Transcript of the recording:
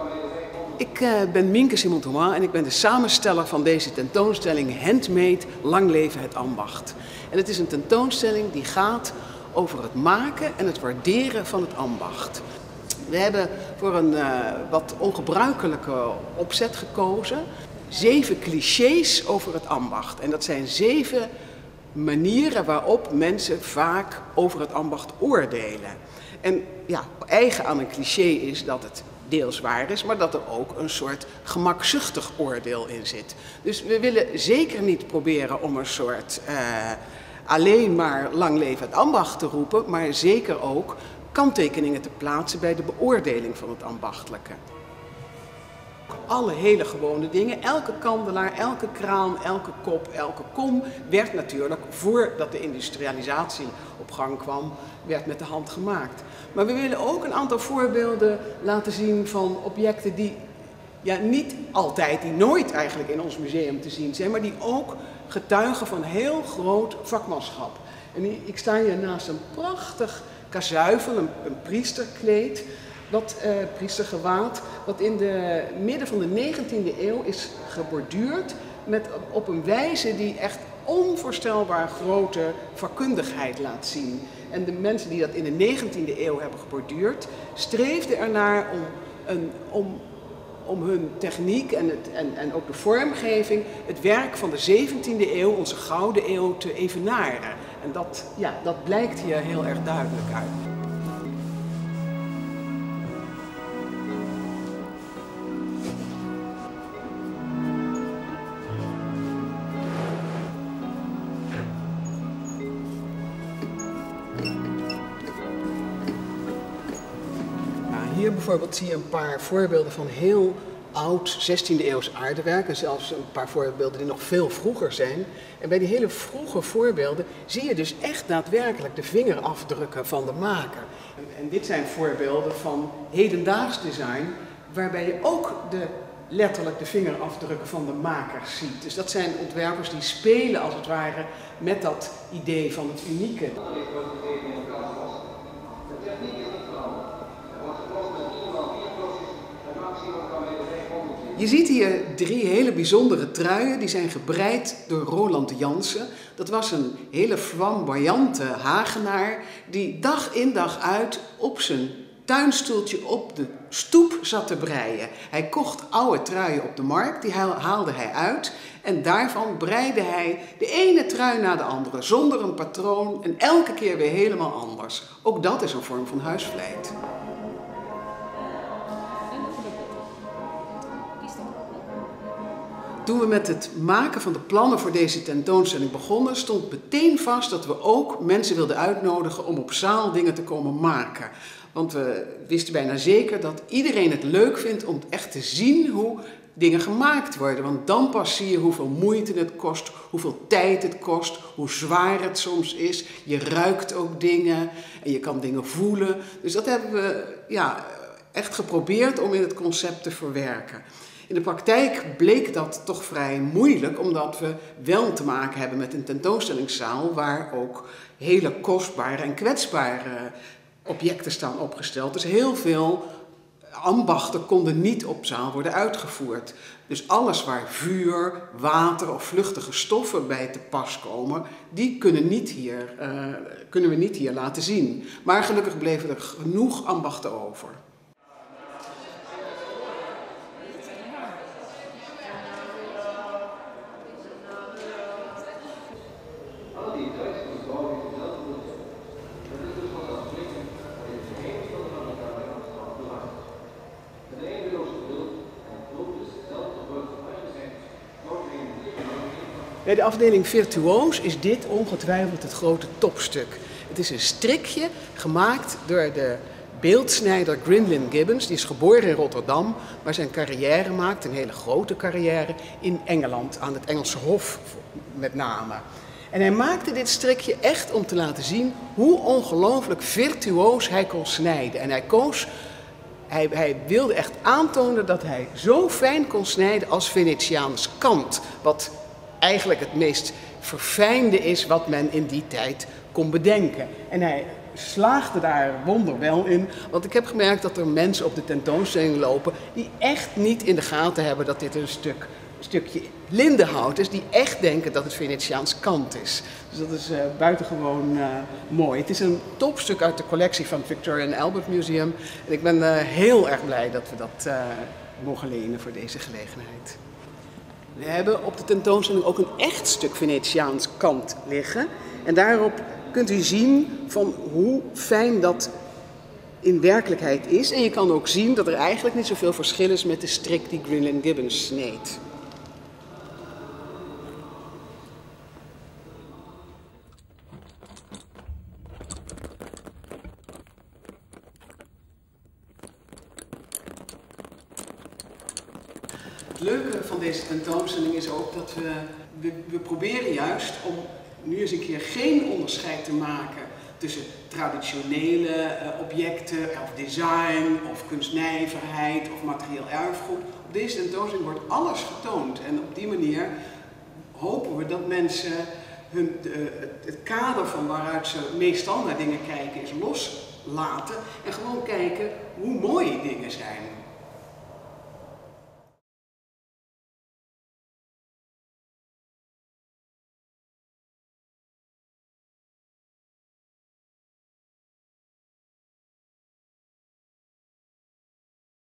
Ik ben Mienke Simon-Thomas en ik ben de samensteller van deze tentoonstelling Handmade, Lang leven het ambacht. En het is een tentoonstelling die gaat over het maken en het waarderen van het ambacht. We hebben voor een wat ongebruikelijke opzet gekozen. 7 clichés over het ambacht. En dat zijn 7 manieren waarop mensen vaak over het ambacht oordelen. En ja, eigen aan een cliché is dat het deels waar is, maar dat er ook een soort gemakzuchtig oordeel in zit. Dus we willen zeker niet proberen om een soort alleen maar lang leven het ambacht te roepen, maar zeker ook kanttekeningen te plaatsen bij de beoordeling van het ambachtelijke. Alle hele gewone dingen, elke kandelaar, elke kraan, elke kop, elke kom werd natuurlijk, voordat de industrialisatie op gang kwam, werd met de hand gemaakt. Maar we willen ook een aantal voorbeelden laten zien van objecten die niet altijd, die nooit eigenlijk in ons museum te zien zijn, maar die ook getuigen van heel groot vakmanschap. En ik sta hier naast een prachtig kazuifel, een priesterkleed, priestergewaad, wat in de midden van de 19e eeuw is geborduurd op een wijze die echt onvoorstelbaar grote vakkundigheid laat zien. En de mensen die dat in de 19e eeuw hebben geborduurd, streefden ernaar om hun techniek en ook de vormgeving, het werk van de 17e eeuw, onze gouden eeuw, te evenaren. En dat blijkt hier heel erg duidelijk uit. Hier bijvoorbeeld zie je een paar voorbeelden van heel oud 16e eeuws aardewerk en zelfs een paar voorbeelden die nog veel vroeger zijn. En bij die hele vroege voorbeelden zie je dus echt daadwerkelijk de vingerafdrukken van de maker. En dit zijn voorbeelden van hedendaags design waarbij je ook letterlijk de vingerafdrukken van de makers ziet. Dus dat zijn ontwerpers die spelen als het ware met dat idee van het unieke. Je ziet hier 3 hele bijzondere truien, die zijn gebreid door Roland Jansen. Dat was een hele flamboyante Hagenaar die dag in dag uit op zijn tuinstoeltje op de stoep zat te breien. Hij kocht oude truien op de markt, die haalde hij uit en daarvan breide hij de ene trui na de andere, zonder een patroon en elke keer weer helemaal anders. Ook dat is een vorm van huisvleit. Toen we met het maken van de plannen voor deze tentoonstelling begonnen, stond meteen vast dat we ook mensen wilden uitnodigen om op zaal dingen te komen maken. Want we wisten bijna zeker dat iedereen het leuk vindt om echt te zien hoe dingen gemaakt worden. Want dan pas zie je hoeveel moeite het kost, hoeveel tijd het kost, hoe zwaar het soms is. Je ruikt ook dingen en je kan dingen voelen. Dus dat hebben we echt geprobeerd om in het concept te verwerken. In de praktijk bleek dat toch vrij moeilijk, omdat we wel te maken hebben met een tentoonstellingszaal waar ook hele kostbare en kwetsbare objecten staan opgesteld. Dus heel veel ambachten konden niet op zaal worden uitgevoerd. Dus alles waar vuur, water of vluchtige stoffen bij te pas komen, die kunnen we niet hier laten zien. Maar gelukkig bleven er genoeg ambachten over. Bij de afdeling Virtuoos is dit ongetwijfeld het grote topstuk. Het is een strikje gemaakt door de beeldsnijder Grinlin Gibbons. Die is geboren in Rotterdam, maar zijn carrière maakt, een hele grote carrière, in Engeland, aan het Engelse Hof met name. En hij maakte dit strikje echt om te laten zien hoe ongelooflijk virtuoos hij kon snijden. En hij wilde echt aantonen dat hij zo fijn kon snijden als Venetiaans kant, wat eigenlijk het meest verfijnde is wat men in die tijd kon bedenken. En hij slaagde daar wonderwel in, want ik heb gemerkt dat er mensen op de tentoonstelling lopen die echt niet in de gaten hebben dat dit een stukje lindenhout is, die echt denken dat het Venetiaans kant is. Dus dat is buitengewoon mooi. Het is een topstuk uit de collectie van het Victoria and Albert Museum en ik ben heel erg blij dat we dat mogen lenen voor deze gelegenheid. We hebben op de tentoonstelling ook een echt stuk Venetiaans kant liggen en daarop kunt u zien van hoe fijn dat in werkelijkheid is. En je kan ook zien dat er eigenlijk niet zoveel verschil is met de strik die Grinling Gibbons sneed. Het leuke van deze tentoonstelling is ook dat we proberen juist om nu eens een keer geen onderscheid te maken tussen traditionele objecten of design of kunstnijverheid of materieel erfgoed. Op deze tentoonstelling wordt alles getoond en op die manier hopen we dat mensen het kader van waaruit ze meestal naar dingen kijken is loslaten en gewoon kijken hoe mooi dingen zijn.